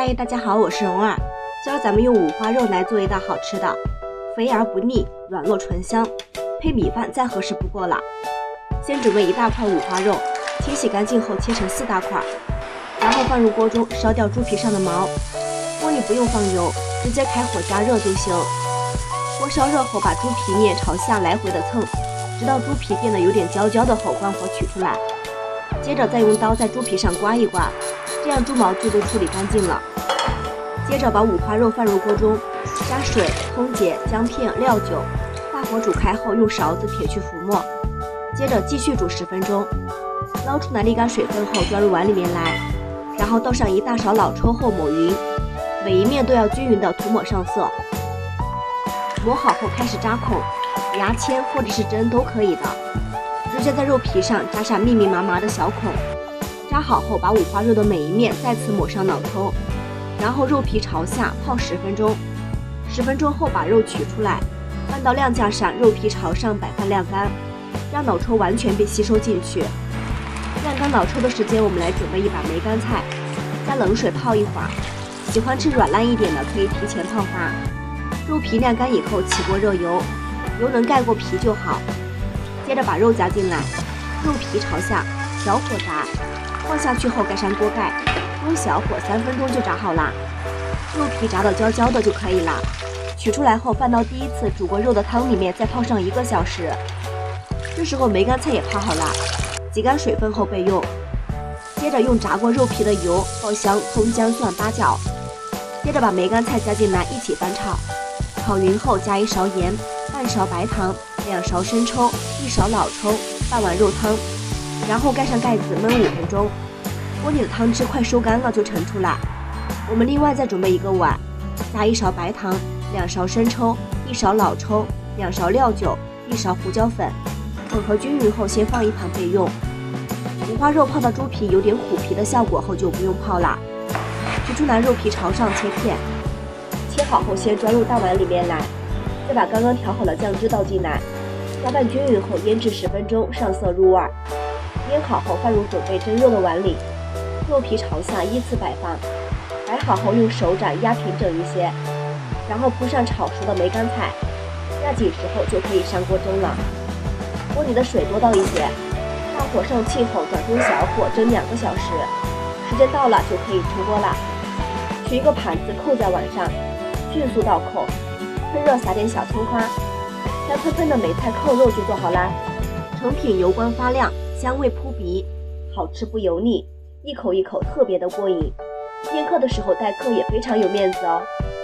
嗨，大家好，我是蓉儿。今儿咱们用五花肉来做一道好吃的，肥而不腻，软糯醇香，配米饭再合适不过了。先准备1大块五花肉，清洗干净后切成4大块，然后放入锅中烧掉猪皮上的毛。锅里不用放油，直接开火加热就行。锅烧热后，把猪皮面朝下来回的蹭，直到猪皮变得有点焦焦的后关火取出来。接着再用刀在猪皮上刮一刮，这样猪毛就都处理干净了。接着把五花肉放入锅中，加水、葱节、姜片、料酒，大火煮开后用勺子撇去浮沫。接着继续煮10分钟，捞出来沥干水分后装入碗里面来，然后倒上1大勺老抽后抹匀，每一面都要均匀的涂抹上色。抹好后开始扎孔，牙签或者是针都可以的，直接在肉皮上扎下密密麻麻的小孔。扎好后，把五花肉的每一面再次抹上脑抽，然后肉皮朝下泡10分钟。10分钟后把肉取出来，放到晾架上，肉皮朝上摆放晾干，让脑抽完全被吸收进去。晾干脑抽的时间，我们来准备一把梅干菜，加冷水泡一会儿。喜欢吃软烂一点的，可以提前泡发。肉皮晾干以后，起锅热油，油能盖过皮就好。接着把肉加进来，肉皮朝下，小火炸。放下去后盖上锅盖，中小火3分钟就炸好啦。肉皮炸到焦焦的就可以了。取出来后放到第一次煮过肉的汤里面，再泡上1个小时。这时候梅干菜也泡好了，挤干水分后备用。接着用炸过肉皮的油爆香葱姜蒜8角，接着把梅干菜加进来一起翻炒。炒匀后加1勺盐，半勺白糖，2勺生抽，1勺老抽，半碗肉汤，然后盖上盖子焖5分钟。锅里的汤汁快收干了就盛出来。我们另外再准备1个碗，加1勺白糖，2勺生抽，1勺老抽，2勺料酒，1勺胡椒粉，混合均匀后先放一旁备用。五花肉泡到猪皮有点虎皮的效果后就不用泡了。取出来肉皮朝上切片，切好后先装入大碗里面来，再把刚刚调好的酱汁倒进来，搅拌均匀后腌制10分钟，上色入味。腌好后放入准备蒸肉的碗里，肉皮朝下依次摆放，摆好后用手掌压平整一些，然后铺上炒熟的梅干菜，压紧时候就可以上锅蒸了。锅里的水多倒一些，大火上气后转中小火蒸2个小时，时间到了就可以出锅了。取一个盘子扣在碗上，迅速倒扣，趁热撒点小葱花，香喷喷的梅菜扣肉就做好啦。成品油光发亮，香味扑鼻，好吃不油腻，一口一口特别的过瘾。宴客的时候待客也非常有面子哦。